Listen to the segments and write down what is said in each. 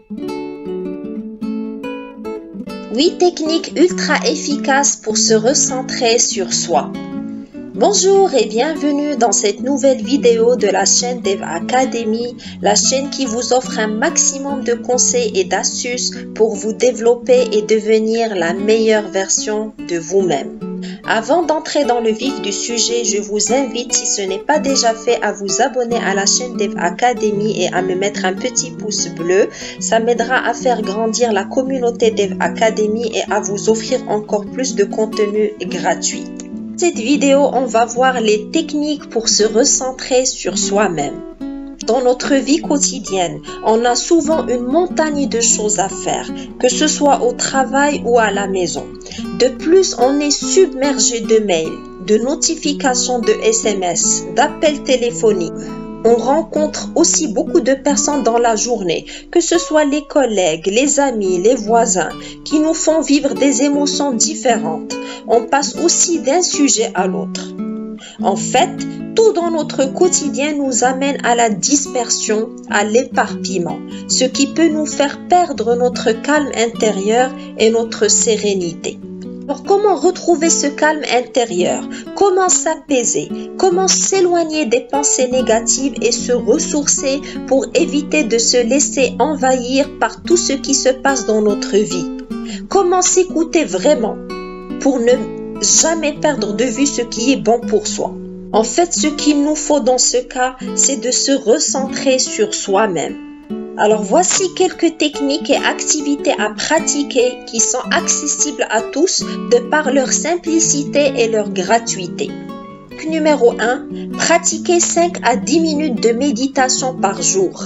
8 techniques ultra efficaces pour se recentrer sur soi. Bonjour et bienvenue dans cette nouvelle vidéo de la chaîne Dev Academy, la chaîne qui vous offre un maximum de conseils et d'astuces pour vous développer et devenir la meilleure version de vous-même. Avant d'entrer dans le vif du sujet, je vous invite, si ce n'est pas déjà fait, à vous abonner à la chaîne Dev Academy et à me mettre un petit pouce bleu. Ça m'aidera à faire grandir la communauté Dev Academy et à vous offrir encore plus de contenu gratuit. Dans cette vidéo, on va voir les techniques pour se recentrer sur soi-même. Dans notre vie quotidienne, on a souvent une montagne de choses à faire, que ce soit au travail ou à la maison. De plus, on est submergé de mails, de notifications de SMS, d'appels téléphoniques. On rencontre aussi beaucoup de personnes dans la journée, que ce soit les collègues, les amis, les voisins, qui nous font vivre des émotions différentes. On passe aussi d'un sujet à l'autre. En fait, tout dans notre quotidien nous amène à la dispersion, à l'éparpillement, ce qui peut nous faire perdre notre calme intérieur et notre sérénité. Alors, comment retrouver ce calme intérieur? Comment s'apaiser? Comment s'éloigner des pensées négatives et se ressourcer pour éviter de se laisser envahir par tout ce qui se passe dans notre vie? Comment s'écouter vraiment pour ne jamais perdre de vue ce qui est bon pour soi? En fait, ce qu'il nous faut dans ce cas, c'est de se recentrer sur soi-même. Alors voici quelques techniques et activités à pratiquer qui sont accessibles à tous de par leur simplicité et leur gratuité. Numéro 1, pratiquez 5 à 10 minutes de méditation par jour.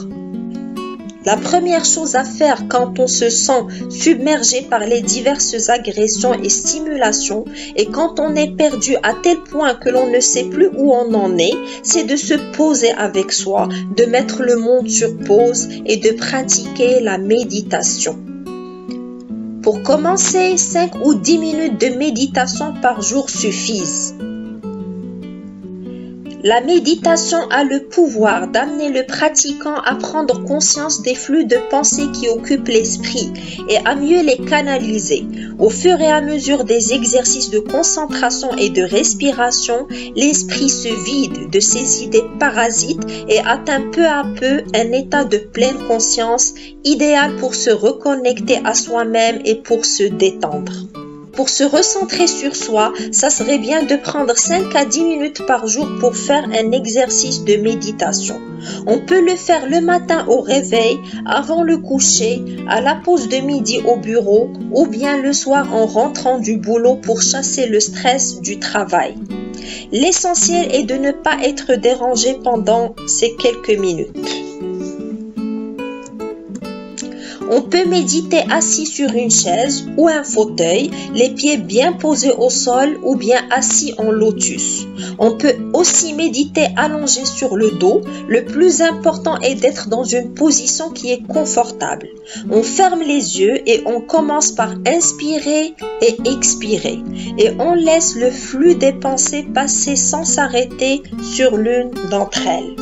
La première chose à faire quand on se sent submergé par les diverses agressions et stimulations et quand on est perdu à tel point que l'on ne sait plus où on en est, c'est de se poser avec soi, de mettre le monde sur pause et de pratiquer la méditation. Pour commencer, 5 ou 10 minutes de méditation par jour suffisent. La méditation a le pouvoir d'amener le pratiquant à prendre conscience des flux de pensée qui occupent l'esprit et à mieux les canaliser. Au fur et à mesure des exercices de concentration et de respiration, l'esprit se vide de ses idées parasites et atteint peu à peu un état de pleine conscience, idéal pour se reconnecter à soi-même et pour se détendre. Pour se recentrer sur soi, ça serait bien de prendre 5 à 10 minutes par jour pour faire un exercice de méditation. On peut le faire le matin au réveil, avant le coucher, à la pause de midi au bureau ou bien le soir en rentrant du boulot pour chasser le stress du travail. L'essentiel est de ne pas être dérangé pendant ces quelques minutes. On peut méditer assis sur une chaise ou un fauteuil, les pieds bien posés au sol ou bien assis en lotus. On peut aussi méditer allongé sur le dos. Le plus important est d'être dans une position qui est confortable. On ferme les yeux et on commence par inspirer et expirer. Et on laisse le flux des pensées passer sans s'arrêter sur l'une d'entre elles.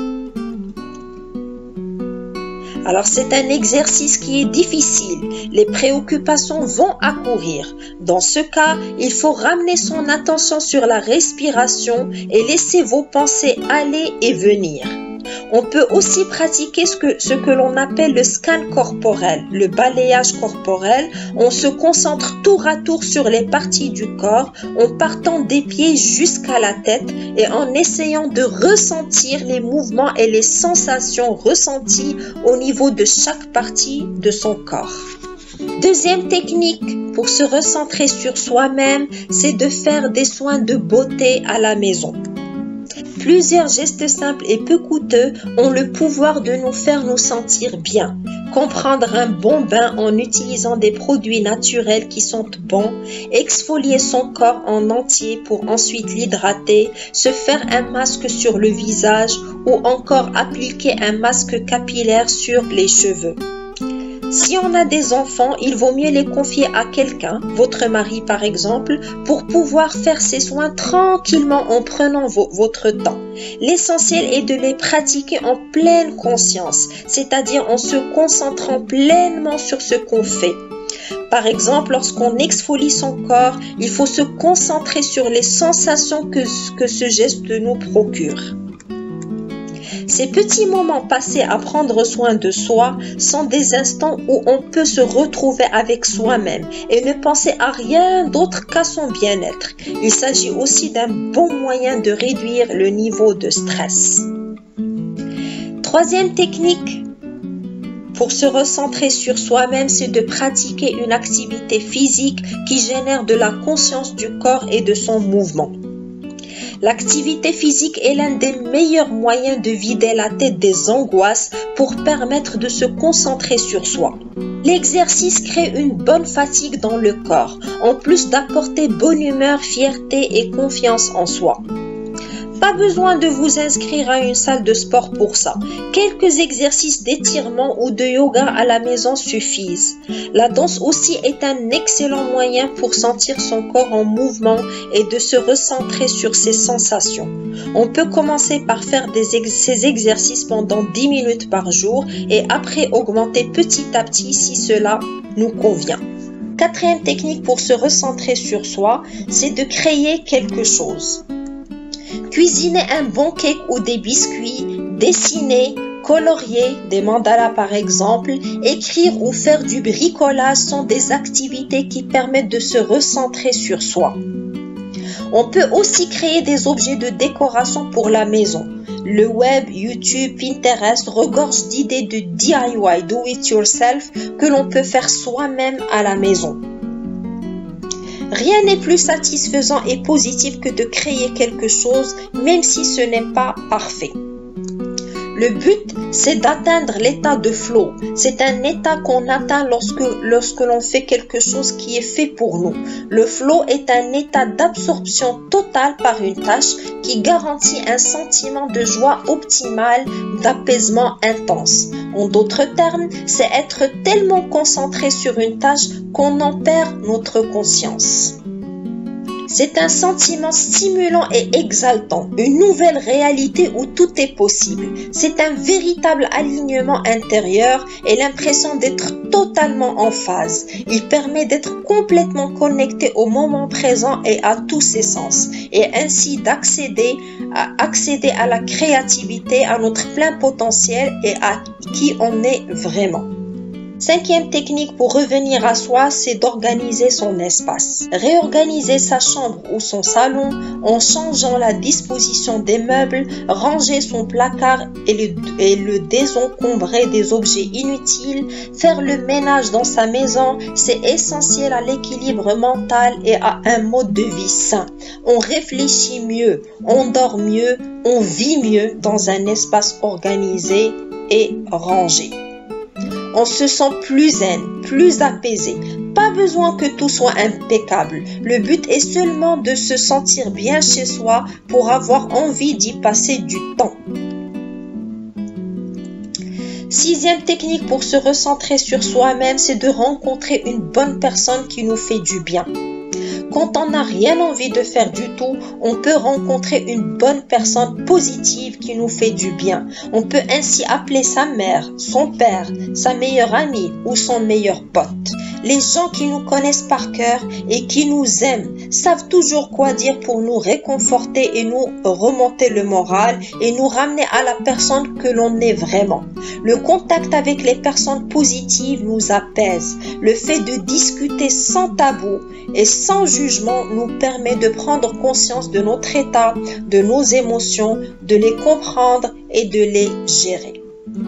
Alors c'est un exercice qui est difficile, les préoccupations vont accourir. Dans ce cas, il faut ramener son attention sur la respiration et laisser vos pensées aller et venir. On peut aussi pratiquer ce que l'on appelle le scan corporel, le balayage corporel. On se concentre tour à tour sur les parties du corps, en partant des pieds jusqu'à la tête et en essayant de ressentir les mouvements et les sensations ressenties au niveau de chaque partie de son corps. Deuxième technique pour se recentrer sur soi-même, c'est de faire des soins de beauté à la maison. Plusieurs gestes simples et peu coûteux ont le pouvoir de nous faire nous sentir bien. Comprendre un bon bain en utilisant des produits naturels qui sont bons, exfolier son corps en entier pour ensuite l'hydrater, se faire un masque sur le visage ou encore appliquer un masque capillaire sur les cheveux. Si on a des enfants, il vaut mieux les confier à quelqu'un, votre mari par exemple, pour pouvoir faire ses soins tranquillement en prenant votre temps. L'essentiel est de les pratiquer en pleine conscience, c'est-à-dire en se concentrant pleinement sur ce qu'on fait. Par exemple, lorsqu'on exfolie son corps, il faut se concentrer sur les sensations que ce geste nous procure. Ces petits moments passés à prendre soin de soi sont des instants où on peut se retrouver avec soi-même et ne penser à rien d'autre qu'à son bien-être. Il s'agit aussi d'un bon moyen de réduire le niveau de stress. Troisième technique pour se recentrer sur soi-même, c'est de pratiquer une activité physique qui génère de la conscience du corps et de son mouvement. L'activité physique est l'un des meilleurs moyens de vider la tête des angoisses pour permettre de se concentrer sur soi. L'exercice crée une bonne fatigue dans le corps, en plus d'apporter bonne humeur, fierté et confiance en soi. Pas besoin de vous inscrire à une salle de sport pour ça. Quelques exercices d'étirement ou de yoga à la maison suffisent. La danse aussi est un excellent moyen pour sentir son corps en mouvement et de se recentrer sur ses sensations. On peut commencer par faire ces exercices pendant 10 minutes par jour et après augmenter petit à petit si cela nous convient. Quatrième technique pour se recentrer sur soi, c'est de créer quelque chose. Cuisiner un bon cake ou des biscuits, dessiner, colorier, des mandalas par exemple, écrire ou faire du bricolage sont des activités qui permettent de se recentrer sur soi. On peut aussi créer des objets de décoration pour la maison. Le web, YouTube, Pinterest regorge d'idées de DIY, do it yourself, que l'on peut faire soi-même à la maison. Rien n'est plus satisfaisant et positif que de créer quelque chose, même si ce n'est pas parfait. Le but, c'est d'atteindre l'état de flow. C'est un état qu'on atteint lorsque l'on fait quelque chose qui est fait pour nous. Le flow est un état d'absorption totale par une tâche qui garantit un sentiment de joie optimale, d'apaisement intense. En d'autres termes, c'est être tellement concentré sur une tâche qu'on en perd notre conscience. C'est un sentiment stimulant et exaltant, une nouvelle réalité où tout est possible. C'est un véritable alignement intérieur et l'impression d'être totalement en phase. Il permet d'être complètement connecté au moment présent et à tous ses sens, et ainsi d'accéder à la créativité, à notre plein potentiel et à qui on est vraiment. Cinquième technique pour revenir à soi, c'est d'organiser son espace. Réorganiser sa chambre ou son salon en changeant la disposition des meubles, ranger son placard et le désencombrer des objets inutiles, faire le ménage dans sa maison, c'est essentiel à l'équilibre mental et à un mode de vie sain. On réfléchit mieux, on dort mieux, on vit mieux dans un espace organisé et rangé. On se sent plus zen, plus apaisé. Pas besoin que tout soit impeccable. Le but est seulement de se sentir bien chez soi pour avoir envie d'y passer du temps. Sixième technique pour se recentrer sur soi-même, c'est de rencontrer une bonne personne qui nous fait du bien. Quand on n'a rien envie de faire du tout, on peut rencontrer une bonne personne positive qui nous fait du bien. On peut ainsi appeler sa mère, son père, sa meilleure amie ou son meilleur pote. Les gens qui nous connaissent par cœur et qui nous aiment savent toujours quoi dire pour nous réconforter et nous remonter le moral et nous ramener à la personne que l'on est vraiment. Le contact avec les personnes positives nous apaise. Le fait de discuter sans tabou et sans jugement nous permet de prendre conscience de notre état, de nos émotions, de les comprendre et de les gérer.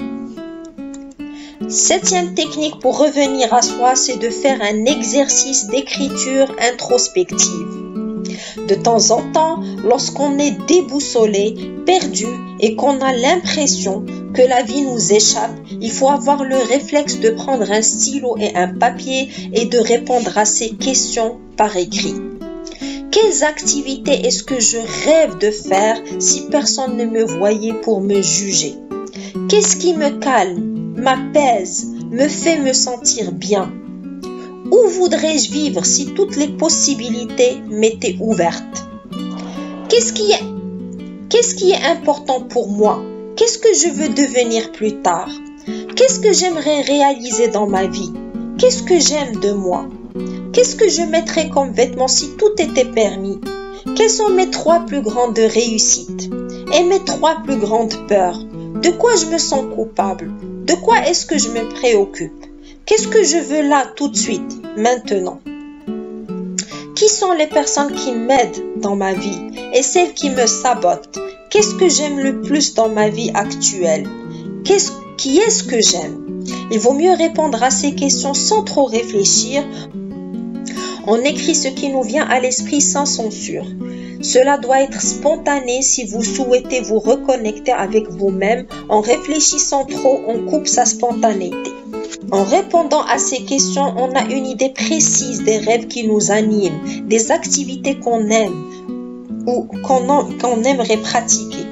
Septième technique pour revenir à soi, c'est de faire un exercice d'écriture introspective. De temps en temps, lorsqu'on est déboussolé, perdu et qu'on a l'impression que la vie nous échappe, il faut avoir le réflexe de prendre un stylo et un papier et de répondre à ces questions par écrit. Quelles activités est-ce que je rêve de faire si personne ne me voyait pour me juger? Qu'est-ce qui me calme, m'apaise, me fait me sentir bien? Où voudrais-je vivre si toutes les possibilités m'étaient ouvertes? Qu'est-ce qui est important pour moi? Qu'est-ce que je veux devenir plus tard? Qu'est-ce que j'aimerais réaliser dans ma vie? Qu'est-ce que j'aime de moi? Qu'est-ce que je mettrais comme vêtements si tout était permis? Quelles sont mes 3 plus grandes réussites? Et mes 3 plus grandes peurs? De quoi je me sens coupable? De quoi est-ce que je me préoccupe? Qu'est-ce que je veux là tout de suite, maintenant? Qui sont les personnes qui m'aident dans ma vie et celles qui me sabotent? Qu'est-ce que j'aime le plus dans ma vie actuelle? Qui est-ce que j'aime? Il vaut mieux répondre à ces questions sans trop réfléchir. On écrit ce qui nous vient à l'esprit sans censure. Cela doit être spontané si vous souhaitez vous reconnecter avec vous-même. En réfléchissant trop, on coupe sa spontanéité. En répondant à ces questions, on a une idée précise des rêves qui nous animent, des activités qu'on aime ou qu'on aimerait pratiquer.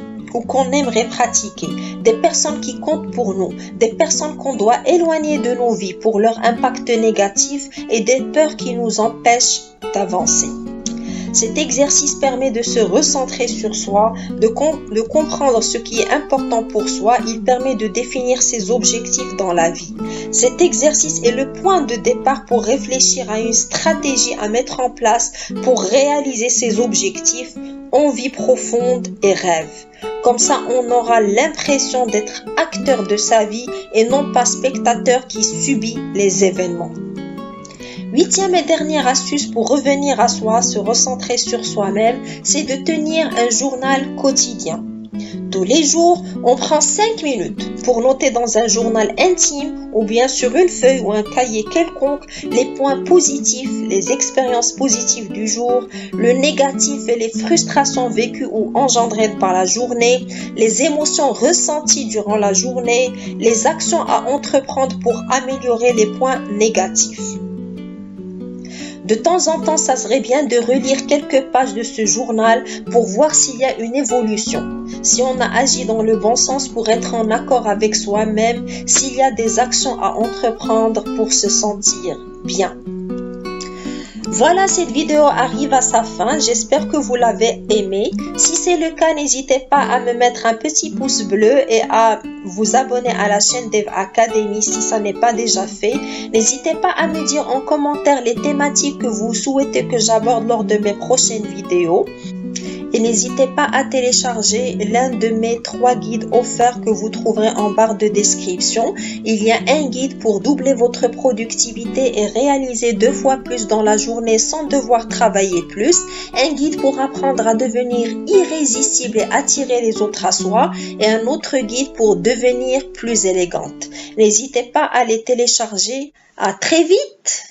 Des personnes qui comptent pour nous, des personnes qu'on doit éloigner de nos vies pour leur impact négatif et des peurs qui nous empêchent d'avancer. Cet exercice permet de se recentrer sur soi, de comprendre ce qui est important pour soi. Il permet de définir ses objectifs dans la vie. Cet exercice est le point de départ pour réfléchir à une stratégie à mettre en place pour réaliser ses objectifs, envies profondes et rêves. Comme ça, on aura l'impression d'être acteur de sa vie et non pas spectateur qui subit les événements. 8e et dernière astuce pour revenir à soi, se recentrer sur soi-même, c'est de tenir un journal quotidien. Tous les jours, on prend 5 minutes pour noter dans un journal intime ou bien sur une feuille ou un cahier quelconque les points positifs, les expériences positives du jour, le négatif et les frustrations vécues ou engendrées par la journée, les émotions ressenties durant la journée, les actions à entreprendre pour améliorer les points négatifs. De temps en temps, ça serait bien de relire quelques pages de ce journal pour voir s'il y a une évolution, si on a agi dans le bon sens pour être en accord avec soi-même, s'il y a des actions à entreprendre pour se sentir bien. Voilà, cette vidéo arrive à sa fin. J'espère que vous l'avez aimée. Si c'est le cas, n'hésitez pas à me mettre un petit pouce bleu et à vous abonner à la chaîne Dev Academy si ça n'est pas déjà fait. N'hésitez pas à me dire en commentaire les thématiques que vous souhaitez que j'aborde lors de mes prochaines vidéos. Et n'hésitez pas à télécharger l'un de mes 3 guides offerts que vous trouverez en barre de description. Il y a un guide pour doubler votre productivité et réaliser 2 fois plus dans la journée sans devoir travailler plus. Un guide pour apprendre à devenir irrésistible et attirer les autres à soi. Et un autre guide pour devenir plus élégante. N'hésitez pas à les télécharger. À très vite!